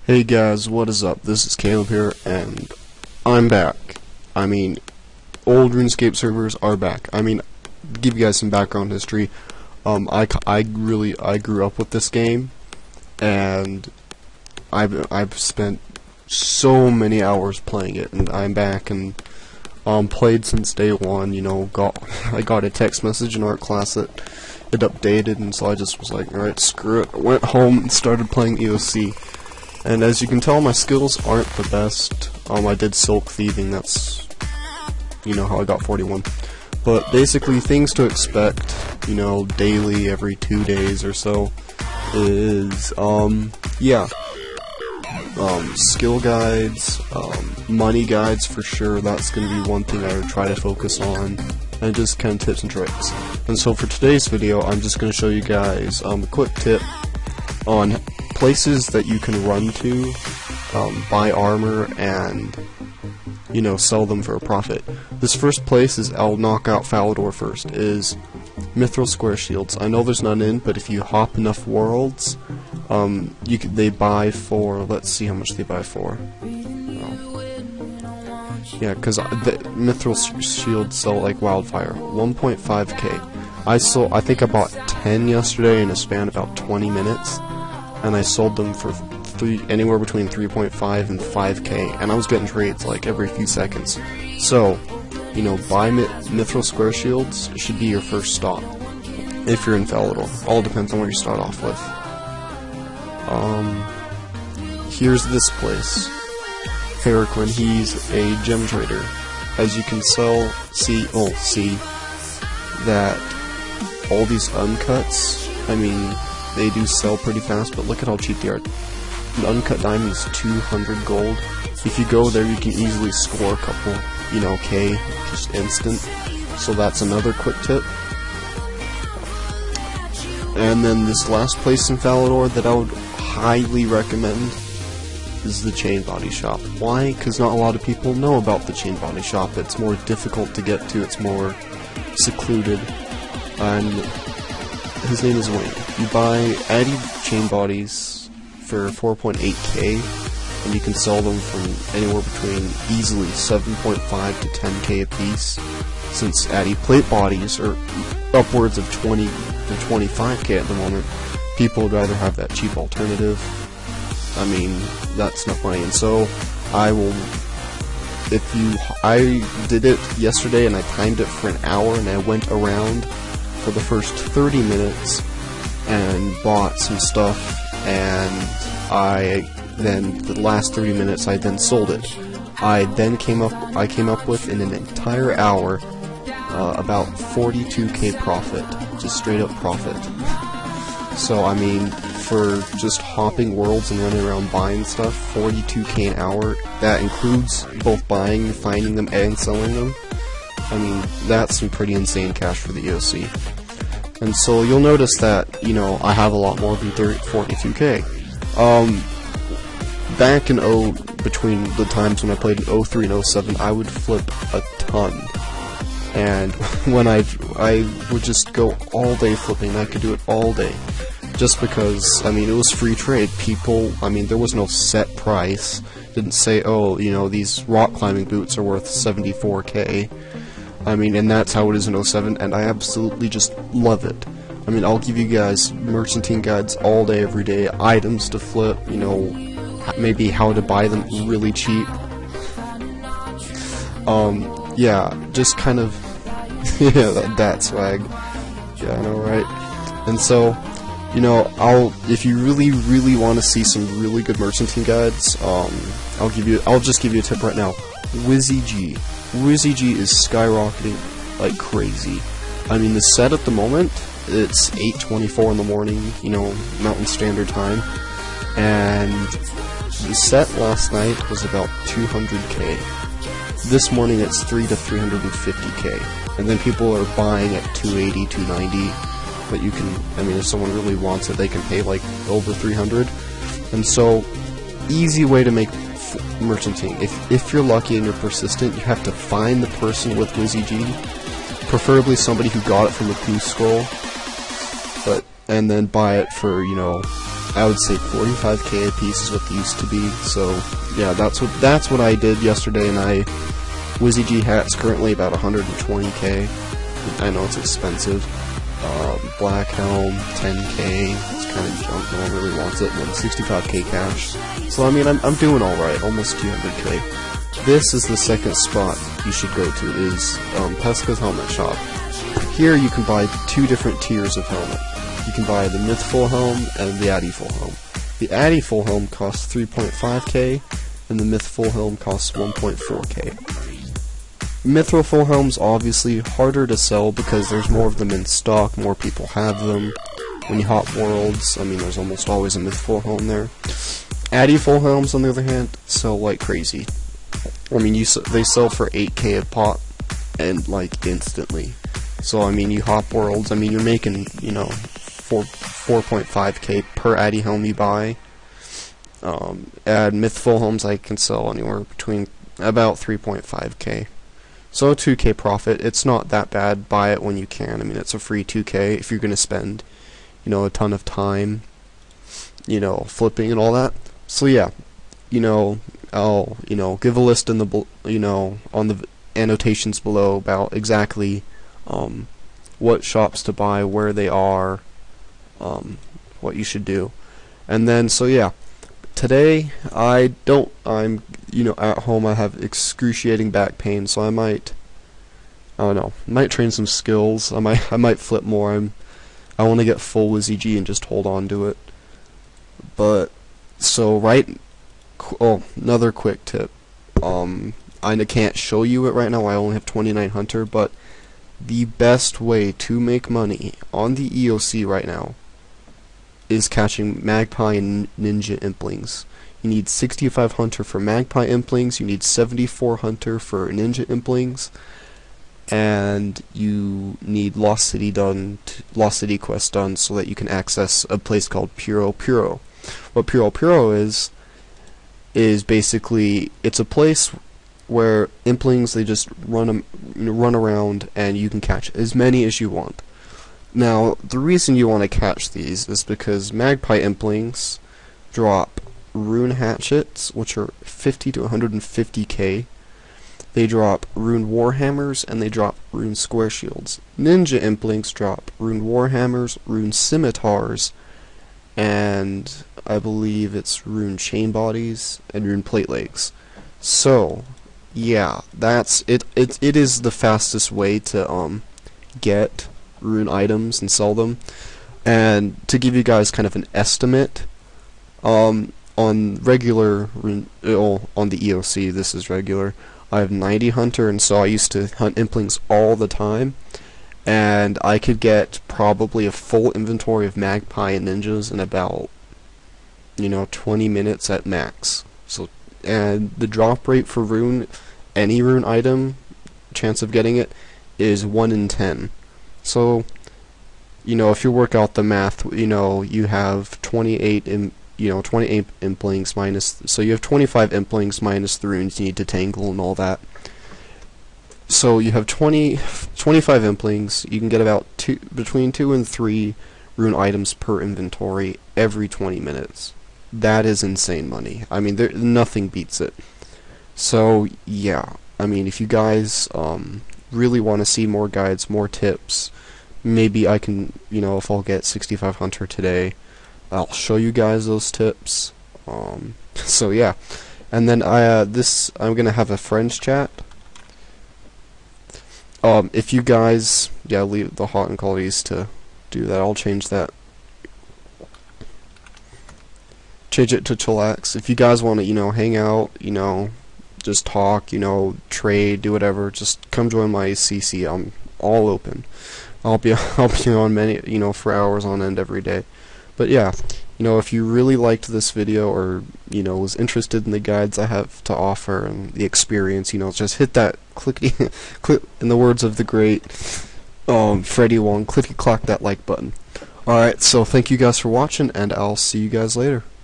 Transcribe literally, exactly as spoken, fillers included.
Hey guys, what is up? This is Caleb here, and I'm back. I mean, old Runescape servers are back. I mean, to give you guys some background history. Um, I, I really I grew up with this game, and I've I've spent so many hours playing it, and I'm back and um played since day one. You know, got I got a text message in art class that it updated, and so I just was like, all right, screw it. I went home and started playing E O C. And as you can tell, my skills aren't the best. Um, I did silk thieving, that's, you know, how I got forty-one. But basically, things to expect, you know, daily, every two days or so, is, um, yeah. Um, skill guides, um, money guides for sure, that's gonna be one thing I would try to focus on, and just kind of tips and tricks. And so for today's video, I'm just gonna show you guys, um, a quick tip on places that you can run to, um, buy armor, and, you know, sell them for a profit. This first place is, I'll knock out Falador first, is Mithril Square Shields. I know there's none in, but if you hop enough worlds, um, you can, they buy for, let's see how much they buy for. Oh. Yeah, because the Mithril Shields sell like wildfire. one point five K. I sold, I think I bought ten yesterday in a span of about twenty minutes. And I sold them for three, anywhere between three point five and five K, and I was getting trades like every few seconds. So, you know, buy mi Mithril Square Shields should be your first stop if you're in Falador. All depends on where you start off with. Um, here's this place. Paraquin, he's a gem trader. As you can sell, see, oh, see that all these uncuts. I mean, they do sell pretty fast, but look at how cheap they are. An uncut diamond is two hundred gold. If you go there, you can easily score a couple, you know, K, just instant. So that's another quick tip. And then this last place in Falador that I would highly recommend is the Chain Body Shop. Why? Because not a lot of people know about the Chain Body Shop. It's more difficult to get to, it's more secluded, and his name is Wayne. You buy Addy chain bodies for four point eight K, and you can sell them from anywhere between easily seven point five to ten K a piece. Since Addy plate bodies are upwards of twenty to twenty-five K at the moment, people would rather have that cheap alternative. I mean, that's enough money, and so I will. If you, I did it yesterday, and I timed it for an hour, and I went around for the first thirty minutes and bought some stuff, and I then the last thirty minutes I then sold it. I then came up I came up with in an entire hour uh, about forty-two K profit, just straight up profit. So I mean, for just hopping worlds and running around buying stuff, forty-two K an hour, that includes both buying, finding them, and selling them. I mean, that's some pretty insane cash for the E O C. And so you'll notice that, you know, I have a lot more than forty-two K. Um, back in O, between the times when I played in oh three and oh seven, I would flip a ton. And when I, I would just go all day flipping, I could do it all day. Just because, I mean, it was free trade. People, I mean, there was no set price. Didn't say, oh, you know, these rock climbing boots are worth seventy-four K. I mean, and that's how it is in oh seven, and I absolutely just love it. I mean, I'll give you guys merchanting guides all day, every day, items to flip, you know, maybe how to buy them really cheap. Um, yeah, just kind of, yeah, that, that swag. Yeah, I know, right? And so, you know, I'll, if you really, really want to see some really good merchanting guides, um, I'll give you, I'll just give you a tip right now. Wizzy G. Wizzy G is skyrocketing like crazy. I mean, the set at the moment, it's eight twenty-four in the morning, you know, Mountain Standard Time, and the set last night was about two hundred K. This morning it's three to three hundred fifty K, and then people are buying at two eighty, two ninety, but you can, I mean, if someone really wants it, they can pay like over three hundred, and so, easy way to make merchanting. If if you're lucky and you're persistent, you have to find the person with Wizzy G, preferably somebody who got it from a goose scroll, but and then buy it for, you know, I would say forty-five K a piece is what they used to be. So yeah, that's what that's what I did yesterday, and I Wizzy G hat's currently about one hundred twenty K. I know it's expensive. Um, Black Helm ten K. It's kind of junk. No one really wants it. And then sixty-five K cash. So I mean, I'm I'm doing all right. Almost two hundred K. This is the second spot you should go to. Is um, Pesca's Helmet Shop. Here you can buy two different tiers of helmet. You can buy the Myth Full Helm and the Addy Full Helm. The Addy Full Helm costs three point five K, and the Myth Full Helm costs one point four K. Mythril Full Helm's obviously harder to sell because there's more of them in stock, more people have them. When you hop worlds, I mean, there's almost always a Myth Full Helm there. Addy Full Helms, on the other hand, sell like crazy. I mean, you they sell for eight K a pop, and like instantly. So I mean, you hop worlds. I mean, you're making, you know, four four point five K per Addy helm you buy. Um, and Myth Full Helms I can sell anywhere between about three point five K. So two K profit. It's not that bad. Buy it when you can. I mean, it's a free two K if you're gonna spend, you know, a ton of time, you know, flipping and all that. So yeah, you know, I'll you know give a list in the you know on the annotations below about exactly um, what shops to buy, where they are, um, what you should do, and then so yeah. Today I don't. I'm you know at home. I have excruciating back pain, so I might. I don't know. Might train some skills. I might. I might flip more. I'm. I want to get full Wizzy G and just hold on to it. But so right. Oh, another quick tip. Um, I can't show you it right now. I only have twenty-nine Hunter, but the best way to make money on the E O C right now is catching Magpie and Ninja Implings. You need sixty-five Hunter for Magpie Implings, you need seventy-four Hunter for Ninja Implings, and you need Lost City done, t Lost City quest done, so that you can access a place called Puro Puro. What Puro Puro is, is basically, it's a place where Implings, they just run, um, run around, and you can catch as many as you want. Now, the reason you want to catch these is because Magpie Implings drop Rune Hatchets, which are fifty to one hundred fifty K. They drop Rune Warhammers, and they drop Rune Square Shields. Ninja Implings drop Rune Warhammers, Rune Scimitars, and I believe it's Rune Chain Bodies, and Rune Plate Legs. So, yeah, that's it. It, it is the fastest way to um get rune items and sell them. And to give you guys kind of an estimate, um, on regular rune, oh, on the E O C, this is regular, I have ninety Hunter, and so I used to hunt Implings all the time, and I could get probably a full inventory of Magpie and Ninjas in about, you know, twenty minutes at max. So, and the drop rate for rune, any rune item, chance of getting it, is one in ten. So, you know, if you work out the math, you know, you have twenty-eight, im you know, twenty-eight Implings minus, so you have twenty-five Implings minus the runes you need to tangle and all that. So you have twenty, twenty-five Implings. You can get about two, between two and three rune items per inventory every twenty minutes. That is insane money. I mean, there nothing beats it. So yeah, I mean, if you guys um. really want to see more guides, more tips, maybe I can, you know, if I'll get sixty-five Hunter today, I'll show you guys those tips. Um, so yeah, and then I uh, this I'm gonna have a friends chat. Um, if you guys, yeah, leave the hot and qualities to do that. I'll change that. Change it to chillax. If you guys want to, you know, hang out, you know, just talk, you know, trade, do whatever, just come join my C C. I'm all open. I'll be I'll be on many, you know, for hours on end every day. But yeah, you know, if you really liked this video, or you know, was interested in the guides I have to offer and the experience, you know, just hit that clickety click, in the words of the great um Freddie Wong, clickety clack that like button. Alright, so thank you guys for watching, and I'll see you guys later.